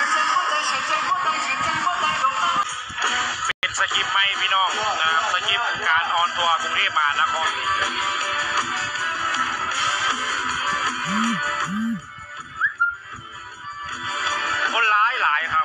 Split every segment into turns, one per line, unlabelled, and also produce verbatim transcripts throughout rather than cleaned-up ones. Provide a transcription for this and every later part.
เป็นสกิปไม่พี่น้องนะครับสกิปการออนทัวร์กรุงเทพมหานครคนร้ายหลายครับ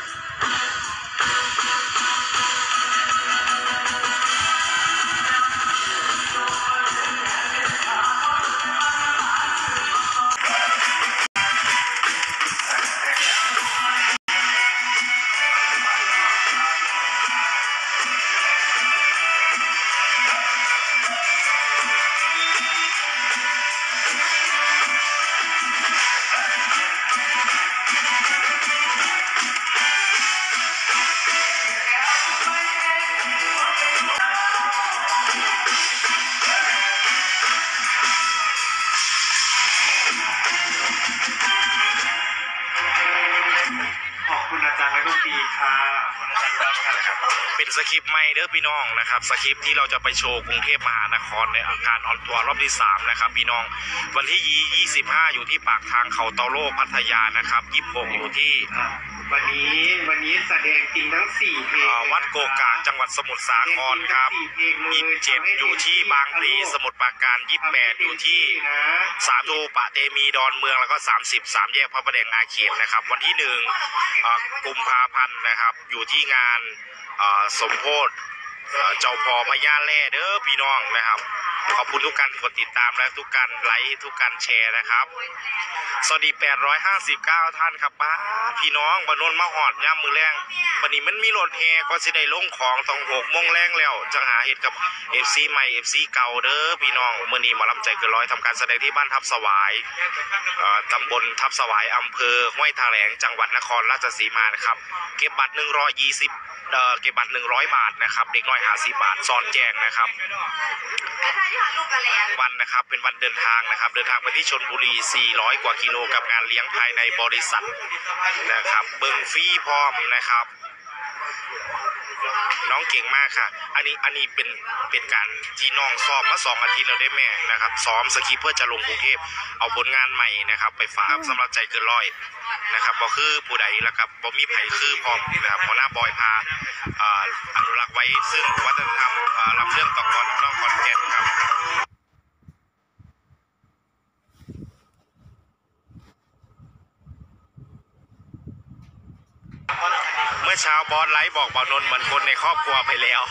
เป็นสคริปต์ใหม่เด้อพี่น้องนะครับสคริปต์ที่เราจะไปโชว์กรุงเทพมหานครในอาการออนทัวร์รอบที่สามนะครับพี่น้องวันที่ยี่สิบห้าอยู่ที่ปากทางเขาเตาโลพัทยานะครับยี่สิบหกอยู่ที่
วันนี้วันนี้แสดงจริงทั้งสี่เพลง
วัดโกกากจังหวัดสมุทรสาครครับยี่สิบเจ็ดอยู่ที่บางพลีสมุทรปราการยี่สิบแปดอยู่ที่สาธุปะเตมีดอนเมืองแล้วก็สามสิบสามแยกพระประแดงอาเขตนะครับวันที่หนึ่งกุมภาพันธ์นะครับอยู่ที่งานสมโพธิเจ้าพ่อพญาแร่เด้อพี่น้องนะครับขอบคุณทุกการกดติดตามและทุกการไลค์ทุกการแชร์นะครับสวัสดีแปดร้อยห้าสิบเก้าท่านครับป้าพี่น้องบนนมาหอดย่ำมือแรงวันนี้มันมีรถแห่ก็สิได้ลงของต้องหกโมงแรงแล้วจังหาเหตุกับเอฟซีใหม่เอฟซีเก่าเด้อพี่น้องเมื่อนี้มาล้ำใจเกินร้อยทำการแสดงที่บ้านทับสวายตำบลทับสวายอำเภอห้วยแถลงจังหวัดนครราชสีมานะครับเก็บบัตรหนึ่งร้อยยี่สิบเก็บบัตรหนึ่งร้อยบาทนะครับเด็กน้อยห้าสิบบาทซ้อนแจงนะครับวันนะครับเป็นวันเดินทางนะครับเดินทางไปที่ชลบุรีสี่ร้อยกว่ากิโลกับงานเลี้ยงภายในบริษัทนะครับเบิ้งฟรีพร้อมนะครับน้องเก่งมากค่ะอันนี้อันนี้เป็นเป็นการที่น้องซ้อมมาสองอาทิตย์แล้วได้แม่นะครับซ้อมสกีเพื่อจะลงกรุงเทพเอาผลงานใหม่นะครับไปฝากสำหรับใจเกินร้อยนะครับบอคือผู้ใดแล้วครับบอมีไผ่คือพร้อมนะครับหัวหน้าบอยพาอนุรักษ์ไว้ซึ่งวัฒนธรรมรับเรื่องต่อกรน้องคอนแก่นครับเมื่อเช้าบอสไลฟ์บอกบอนนท์เหมือนคนในครอบครัวไปแล้ว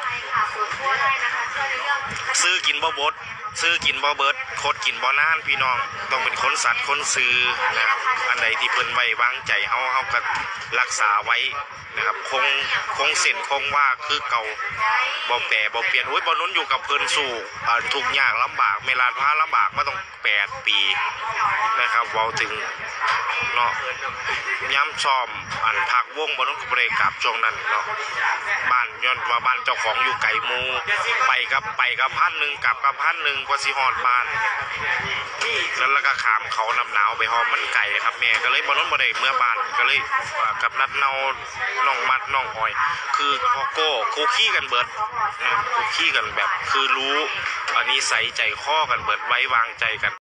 ซื้อกินบ่บดซื้อกินบ่เบิดโคตรกินบ่นานพี่น้องต้องเป็นคนสัตว์คนซื้อนะครับอันใดที่เพิ่นไว้วางใจเฮาเฮาก็รักษาไว้นะครับคงคงเส้นคงว่าคือเก่าบ่แปรบ่เปลี่ยนโอ้ยบอนนท์อยู่กับเพิ่นสู่ทุกอย่างลำบากเมลานพาลำบากมาต้องแปดปีนะครับเว้าถึงเนาะย้ำซ้อมอันพักวงบอนนท์ก็บ่ได้กลับช่วงนั้นเนาะบ้านย้อนว่าบ้านเจ้าของอยู่ไกลหมู่ไปกับไปกับพันหนึ่งกลับกับพันหนึ่งกว่าสิฮอดบ้านแล้วแล้วก็ขามเขานำหนาวไปหอมมันไก่ครับแม่ก็เลยบอนนท์บ่ได้เมื่อบ้านก็เลยกับนัดเนาน้องมัดน้องอ้อยคือพ่อโก้คุกขี้กันเบิดนะคุกขี้กันแบบคือรู้อันนี้ใส่ใจข้อกันเบิดไว้วางใจกัน